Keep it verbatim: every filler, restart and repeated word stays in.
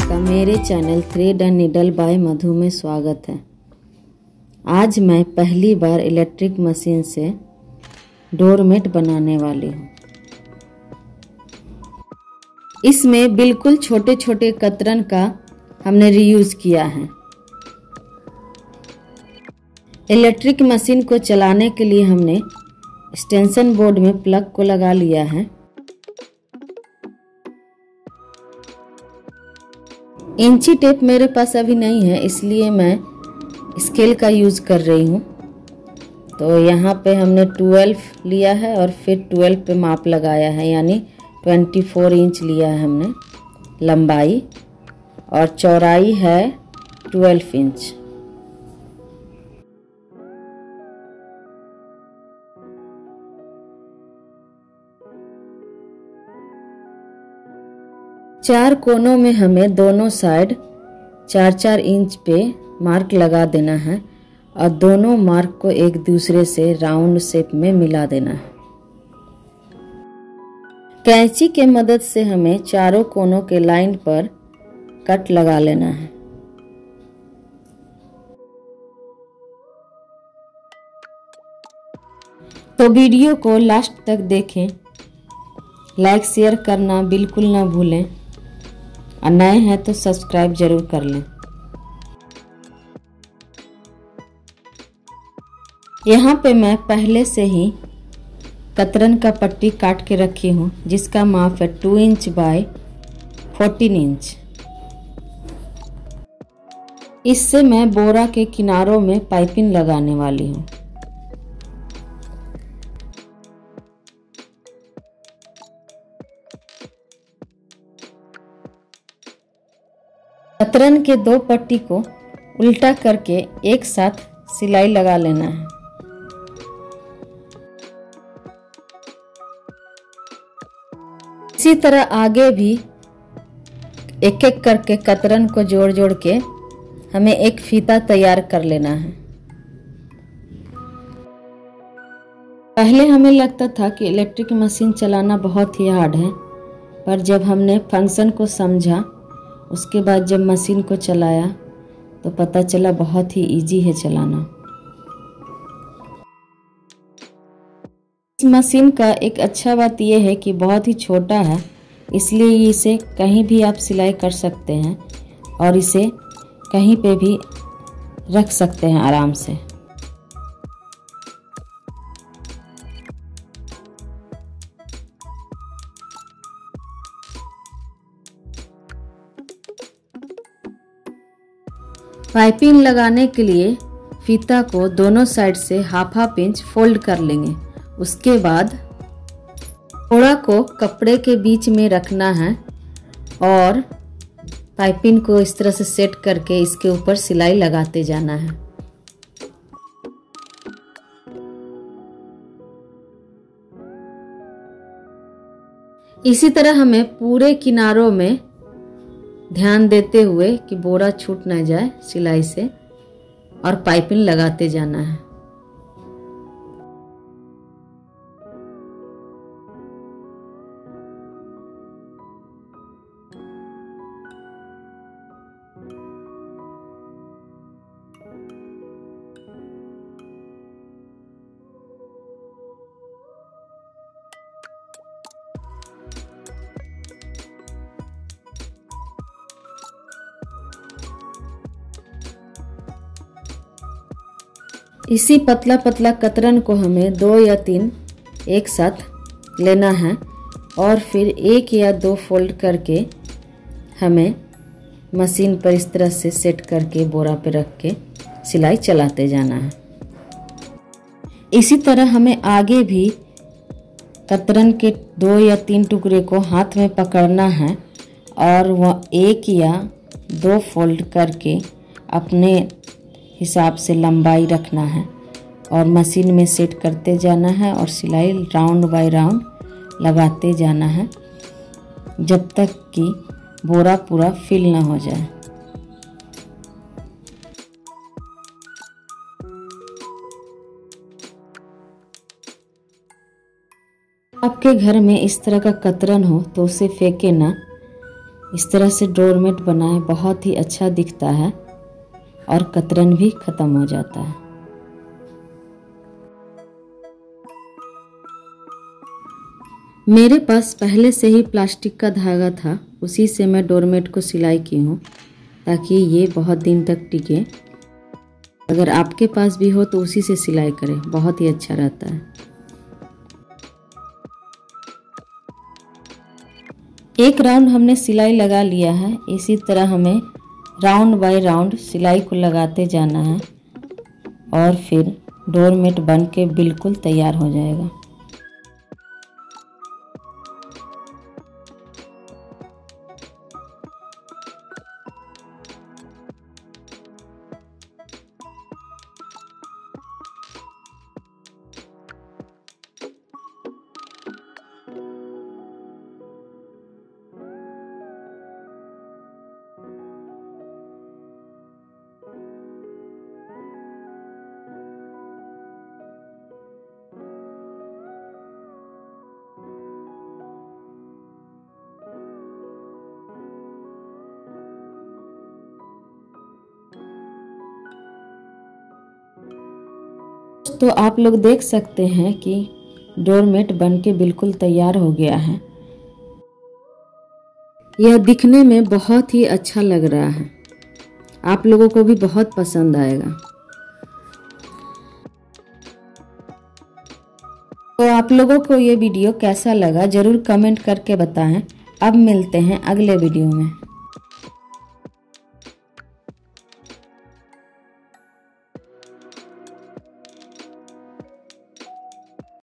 आपका मेरे channel thread and needle by Madhu में स्वागत है। आज मैं पहली बार इलेक्ट्रिक मशीन से डोरमेट बनाने वाली हूँ। इसमें बिल्कुल छोटे छोटे कतरन का हमने रीयूज किया है। इलेक्ट्रिक मशीन को चलाने के लिए हमने एक्सटेंशन बोर्ड में प्लग को लगा लिया है। इंची टेप मेरे पास अभी नहीं है, इसलिए मैं स्केल का यूज़ कर रही हूँ। तो यहाँ पे हमने ट्वेल्व लिया है और फिर ट्वेल्व पे माप लगाया है, यानी चौबीस इंच लिया है हमने लंबाई, और चौड़ाई है ट्वेल्व इंच। चार कोनों में हमें दोनों साइड चार चार इंच पे मार्क लगा देना है और दोनों मार्क को एक दूसरे से राउंड शेप में मिला देना है। कैंची के मदद से हमें चारों कोनों के लाइन पर कट लगा लेना है। तो वीडियो को लास्ट तक देखें, लाइक शेयर करना बिल्कुल ना भूलें और नए हैं तो सब्सक्राइब जरूर कर लें। यहाँ पे मैं पहले से ही कतरन का पट्टी काट के रखी हूँ, जिसका माप है two inch by fourteen inch. इससे मैं बोरा के किनारों में पाइपिंग लगाने वाली हूँ। कतरन के दो पट्टी को उल्टा करके एक साथ सिलाई लगा लेना है। इसी तरह आगे भी एक एक करके कतरन को जोड़ जोड़ के हमें एक फीता तैयार कर लेना है। पहले हमें लगता था कि इलेक्ट्रिक मशीन चलाना बहुत ही हार्ड है, पर जब हमने फंक्शन को समझा, उसके बाद जब मशीन को चलाया तो पता चला बहुत ही इजी है चलाना। इस मशीन का एक अच्छा बात यह है कि बहुत ही छोटा है, इसलिए इसे कहीं भी आप सिलाई कर सकते हैं और इसे कहीं पे भी रख सकते हैं आराम से। पाइपिंग लगाने के लिए फीता को दोनों साइड से हाफ हाफ इंच फोल्ड कर लेंगे। उसके बाद फोड़ा को कपड़े के बीच में रखना है और पाइपिंग को इस तरह से सेट करके इसके ऊपर सिलाई लगाते जाना है। इसी तरह हमें पूरे किनारों में ध्यान देते हुए कि बोरा छूट ना जाए सिलाई से, और पाइपिंग लगाते जाना है। इसी पतला पतला कतरन को हमें दो या तीन एक साथ लेना है और फिर एक या दो फोल्ड करके हमें मशीन पर इस तरह से सेट करके बोरा पे रख के सिलाई चलाते जाना है। इसी तरह हमें आगे भी कतरन के दो या तीन टुकड़े को हाथ में पकड़ना है और वह एक या दो फोल्ड करके अपने हिसाब से लंबाई रखना है और मशीन में सेट करते जाना है और सिलाई राउंड बाय राउंड लगाते जाना है जब तक कि बोरा पूरा फिल ना हो जाए। आपके घर में इस तरह का कतरन हो तो उसे फेंके ना, इस तरह से डोरमेट बनाएं, बहुत ही अच्छा दिखता है और कतरन भी खत्म हो जाता है। मेरे पास पहले से ही प्लास्टिक का धागा था, उसी से मैं डोरमेट को सिलाई की हूँ ताकि ये बहुत दिन तक टिके। अगर आपके पास भी हो तो उसी से सिलाई करें, बहुत ही अच्छा रहता है। एक राउंड हमने सिलाई लगा लिया है। इसी तरह हमें राउंड बाय राउंड सिलाई को लगाते जाना है और फिर डोरमेट बन के बिल्कुल तैयार हो जाएगा। तो आप लोग देख सकते हैं कि डोरमेट बनके बिल्कुल तैयार हो गया है। यह दिखने में बहुत ही अच्छा लग रहा है, आप लोगों को भी बहुत पसंद आएगा। तो आप लोगों को ये वीडियो कैसा लगा जरूर कमेंट करके बताएं। अब मिलते हैं अगले वीडियो में।